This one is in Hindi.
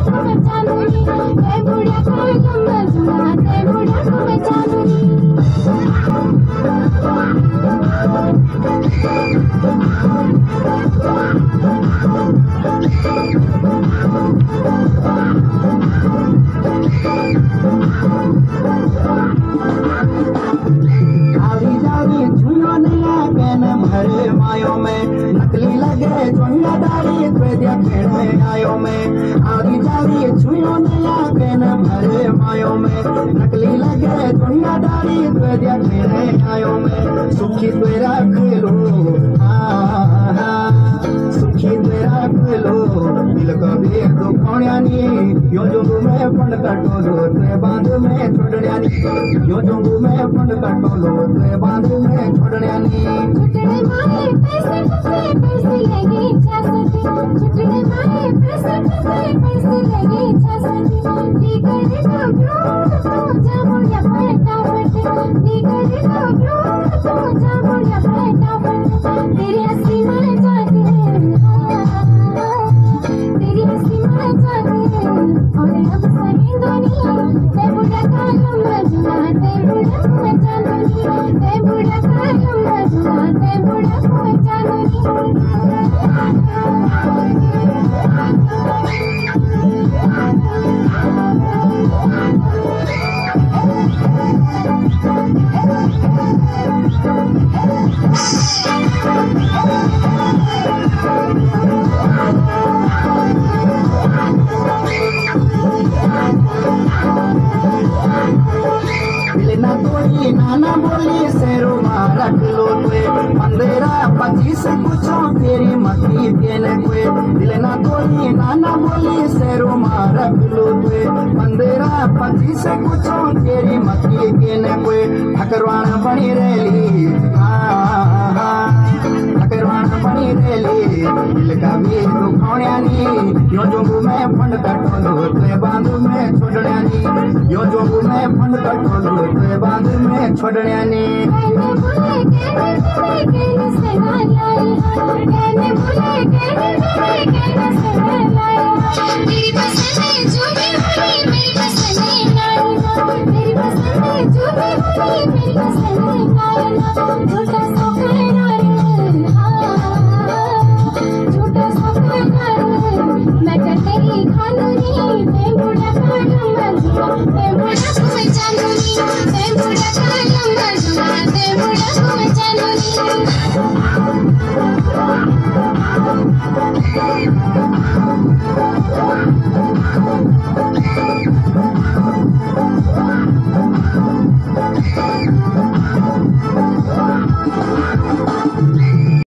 मायो में नकली लगे जोनिया दारी द्वेद्या खेड़े आयो में आरी जारी छुयो नया पेन भरे मायो में नकली लगे जोनिया दारी द्वेद्या खेड़े आयो में सुखी तेरा खेलो सुखी तेरा खेलो दिल कभी दुखोण्यानी यो जोगु में फंड कटोलो ते बांध में छोड़ण्यानी यो जोगु में फंड कटोलो ते बांध में छोड़ण्यानी छुटने मारे पैसे लगे छासती छुटने मारे पैसे लगे छासती नी करे तो ब्लू जामुड़िया फटाफट नी करे तो ब्लू जामुड़िया फटाफट तेरी हंसी मारे जागे तेरी हंसी मारे जागे और अब सही दुनिया ते बुढ़ा कालम मजुआ ते बुढ़ा मचानुनी ते बुढ़ा कालम मजुआ ते बुढ़ा ना कोई नाना बोली सेरो रख लो तुए 15-25 कुछो तेरी मती देने कुए दिल ना कोई नाना बोली सेरो रख लो तुए 15-25 कुछो तेरी मती देने कुए ठकरवान बनी रेली ठकरवान बनी रेली दिल का भी दुखोण्यानी यो जोगु में फंड कटोलो ते बांध में छोड़ण्यानी यो जोगु में फंड कटोलो ते बांध में छोड़ण्यानी